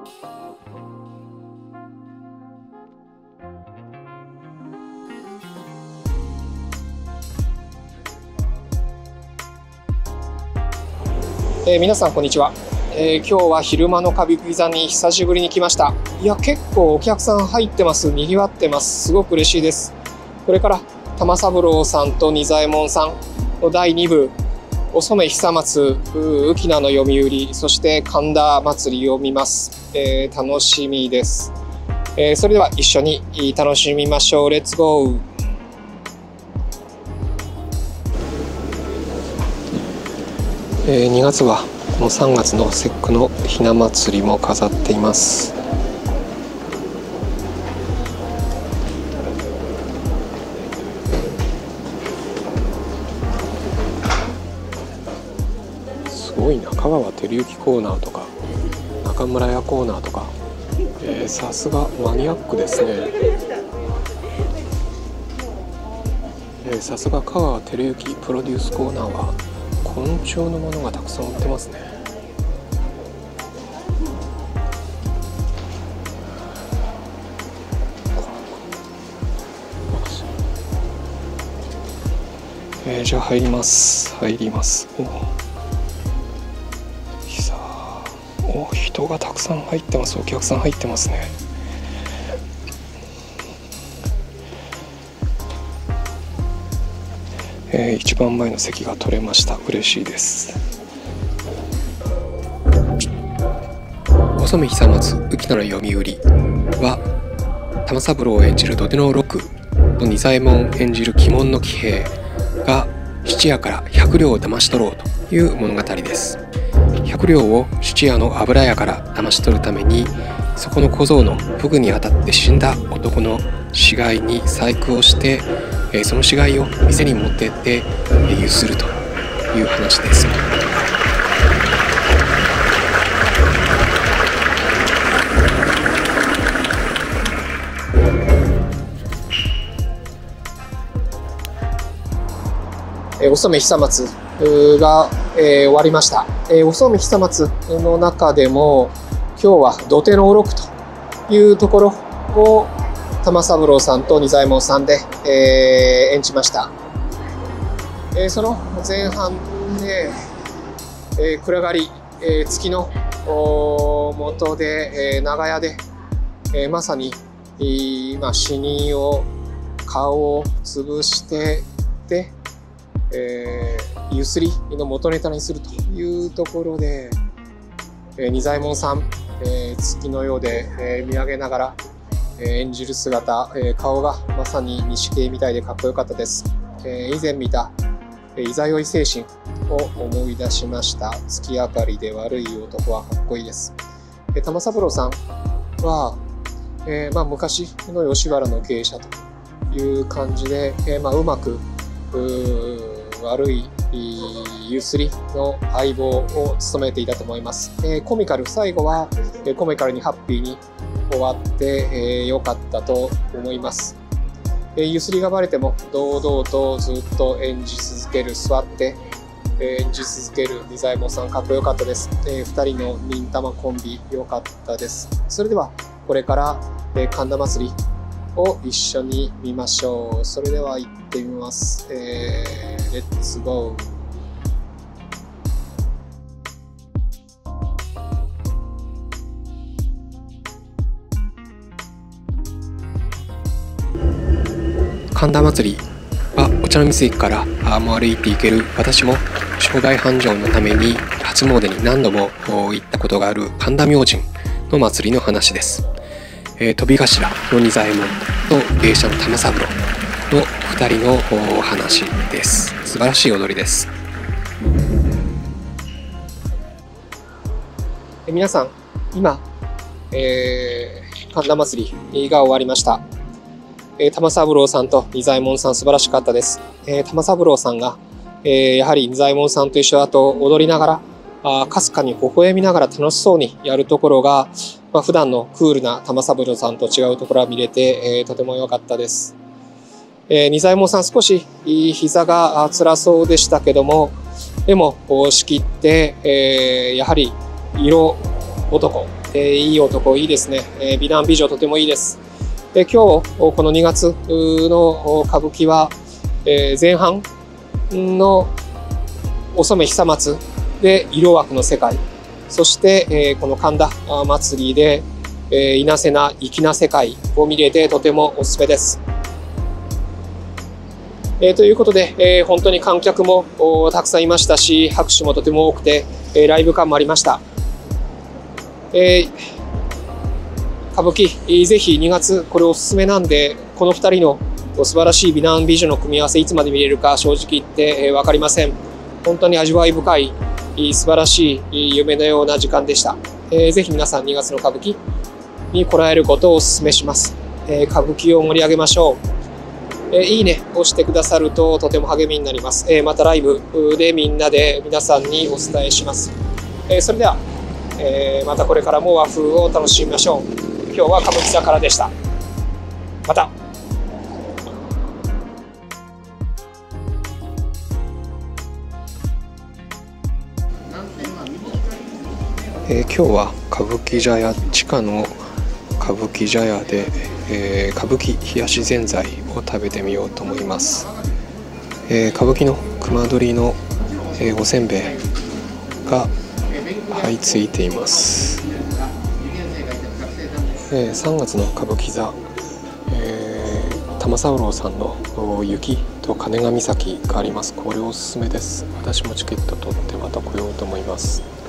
皆さんこんにちは。今日は昼間の歌舞伎座に久しぶりに来ました。いや、結構お客さん入ってます。賑わってます。すごく嬉しいです。これから玉三郎さんと仁左衛門さんの第2部、お染久松、浮名の読売、そして神田祭りを見ます。楽しみです。それでは一緒に楽しみましょう。レッツゴー。2月はこの3月の節句のひな祭りも飾っています。すごいな。香川照之コーナーとか中村屋コーナーとか、さすがマニアックですね。さすが香川照之プロデュースコーナーは昆虫のものがたくさん売ってますね。じゃあ入ります。人がたくさん入ってます。お客さん入ってますね。一番前の席が取れました。嬉しいです。お染久松浮名の読売は玉三郎を演じる土手の六と仁左衛門演じる鬼門の喜兵衛が質屋から100両を騙し取ろうという物語です。100両を質屋の油屋から騙し取るために、そこの小僧のフグに当たって死んだ男の死骸に細工をして、その死骸を店に持って行ってゆするという話です。お染久松が、終わりました。お染久松の中でも今日は土手の六というところを玉三郎さんと仁左衛門さんで、演じました。その前半で、暗がり、月の下で、長屋で、まさに、死人を顔を潰してで、ゆすりの元ネタにするというところで、仁左衛門さん、月のようで、見上げながら演じる姿、顔がまさに錦絵みたいでかっこよかったです。以前見たいざ酔い精神を思い出しました。月明かりで悪い男はかっこいいです。玉三郎さんは、昔の吉原の経営者という感じで、うまく悪いゆすりの相棒を務めていたと思います。コミカル、最後はコミカルにハッピーに終わって良かったと思います。ゆすりがバレても堂々とずっと演じ続ける、座って演じ続ける仁左衛門さん、かっこよかったです。2人の忍たまコンビ良かったです。それではこれから神田祭りを一緒に見ましょう。それでは行ってみます。レッツゴー。神田祭りはお茶の水駅からも歩いて行ける、私も商売繁盛のために初詣に何度も行ったことがある神田明神の祭りの話です。飛び頭の仁左衛門と芸者の玉三郎の2人のお話です。素晴らしい踊りです。皆さん、今、神田祭りが終わりました。玉三郎さんと仁左衛門さん、素晴らしかったです。玉三郎さんが、やはり仁左衛門さんと一緒だと踊りながら、かすかに微笑みながら楽しそうにやるところが、普段のクールな玉三郎さんと違うところが見れて、とても良かったです。仁左衛門さん、少し膝が辛そうでしたけども、でも仕切って、やはり色男、 いい男、いいですね。美男美女とてもいいです。で、今日この2月の歌舞伎は、前半のお染久松で色枠の世界、そして、この神田祭りで、いなせな粋な世界を見れてとてもおすすめです。ということで、本当に観客もたくさんいましたし、拍手もとても多くて、ライブ感もありました。歌舞伎、ぜひ2月、これおすすめなんで、この2人の素晴らしい美男美女の組み合わせ、いつまで見れるか正直言って分かりません。本当に味わい深い、素晴らしい夢のような時間でした。ぜひ皆さん2月の歌舞伎に来られることをお勧めします。歌舞伎を盛り上げましょう。いいねをしてくださるととても励みになります。またライブでみんなで皆さんにお伝えします。それでは、またこれからも和風を楽しみましょう。今日は歌舞伎座からでした。また。今日は歌舞伎茶屋地下の歌舞伎茶屋で、歌舞伎冷やしぜんざいを食べてみようと思います。歌舞伎の熊取の、おせんべいがはい、ついています。3月の歌舞伎座、玉三郎さんの雪と金ヶ岬があります。これおすすめです。私もチケット取ってまた来ようと思います。